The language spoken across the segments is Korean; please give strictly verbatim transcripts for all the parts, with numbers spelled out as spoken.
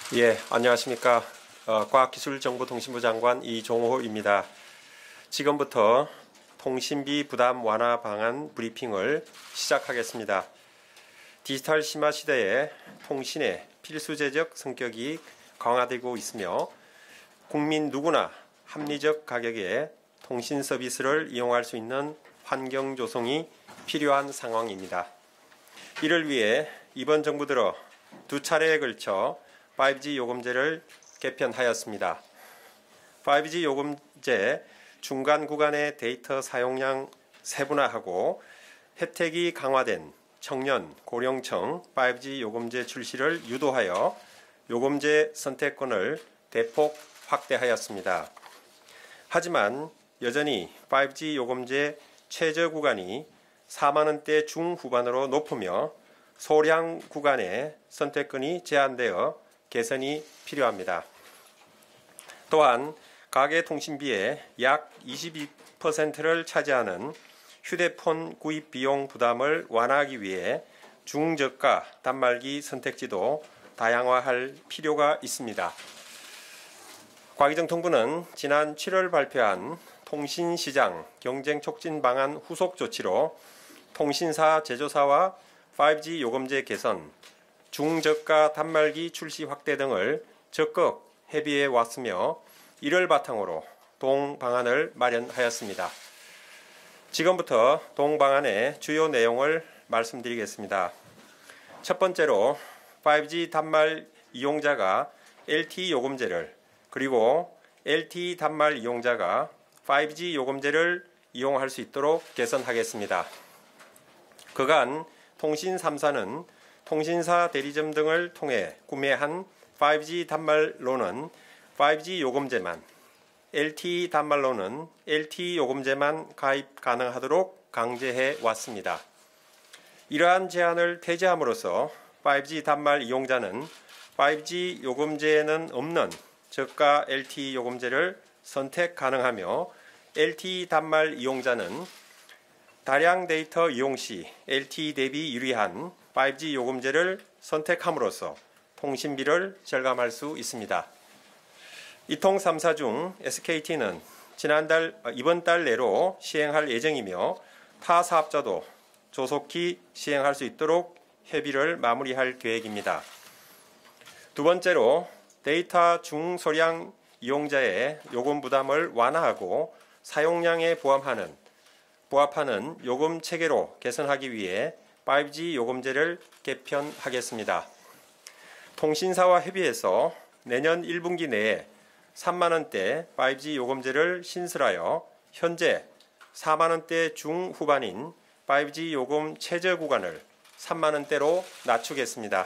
예, 안녕하십니까. 어, 과학기술정보통신부 장관 이종호입니다. 지금부터 통신비 부담 완화 방안 브리핑을 시작하겠습니다. 디지털 심화 시대에 통신의 필수제적 성격이 강화되고 있으며 국민 누구나 합리적 가격에 통신 서비스를 이용할 수 있는 환경 조성이 필요한 상황입니다. 이를 위해 이번 정부 들어 두 차례에 걸쳐 파이브지 요금제를 개편하였습니다. 파이브지 요금제 중간 구간의 데이터 사용량 세분화하고 혜택이 강화된 청년, 고령층 파이브지 요금제 출시를 유도하여 요금제 선택권을 대폭 확대하였습니다. 하지만 여전히 파이브지 요금제 최저 구간이 사만 원대 중후반으로 높으며 소량 구간의 선택권이 제한되어 개선이 필요합니다. 또한 가계 통신비의 약 이십이 퍼센트를 차지하는 휴대폰 구입 비용 부담을 완화하기 위해 중저가 단말기 선택지도 다양화할 필요가 있습니다. 과기정통부는 지난 칠월 발표한 통신시장 경쟁 촉진 방안 후속 조치로 통신사 제조사와 파이브지 요금제 개선, 중저가 단말기 출시 확대 등을 적극 협의해 왔으며 이를 바탕으로 동방안을 마련하였습니다. 지금부터 동방안의 주요 내용을 말씀드리겠습니다. 첫 번째로 파이브지 단말 이용자가 엘티이 요금제를 그리고 엘티이 단말 이용자가 파이브지 요금제를 이용할 수 있도록 개선하겠습니다. 그간 통신 삼 사는 통신사 대리점 등을 통해 구매한 파이브지 단말로는 파이브지 요금제만, 엘티이 단말로는 엘티이 요금제만 가입 가능하도록 강제해 왔습니다. 이러한 제한을 폐지함으로써 파이브지 단말 이용자는 파이브지 요금제에는 없는 저가 엘티이 요금제를 선택 가능하며 엘티이 단말 이용자는 다량 데이터 이용 시 엘티이 대비 유리한 파이브지 요금제를 선택함으로써 통신비를 절감할 수 있습니다. 이통 삼 사 중 에스케이티는 지난달, 이번 달 내로 시행할 예정이며 타 사업자도 조속히 시행할 수 있도록 협의를 마무리할 계획입니다. 두 번째로 데이터 중소량 이용자의 요금 부담을 완화하고 사용량에 부합하는, 부합하는 요금 체계로 개선하기 위해 파이브지 요금제를 개편하겠습니다. 통신사와 협의해서 내년 일 분기 내에 삼만 원대 파이브지 요금제를 신설하여 현재 사만 원대 중후반인 파이브지 요금 최저 구간을 삼만 원대로 낮추겠습니다.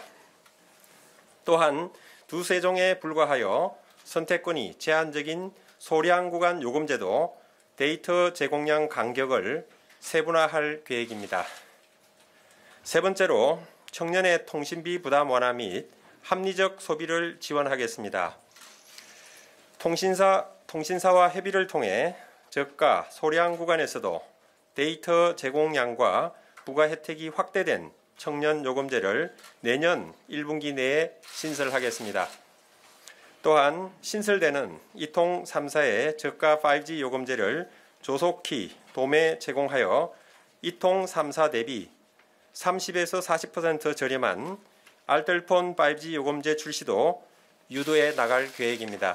또한 두세 종에 불과하여 선택권이 제한적인 소량 구간 요금제도 데이터 제공량 간격을 세분화할 계획입니다. 세 번째로 청년의 통신비 부담 완화 및 합리적 소비를 지원하겠습니다. 통신사, 통신사와 협의를 통해 저가 소량 구간에서도 데이터 제공량과 부가 혜택이 확대된 청년 요금제를 내년 일 분기 내에 신설하겠습니다. 또한 신설되는 이통 삼 사의 저가 파이브지 요금제를 조속히 도매 제공하여 이통 삼 사 대비 삼십에서 사십 퍼센트 저렴한 알뜰폰 파이브지 요금제 출시도 유도해 나갈 계획입니다.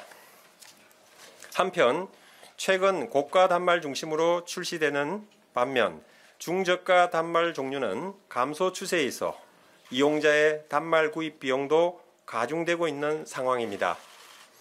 한편 최근 고가 단말 중심으로 출시되는 반면 중저가 단말 종류는 감소 추세에 있어 이용자의 단말 구입 비용도 가중되고 있는 상황입니다.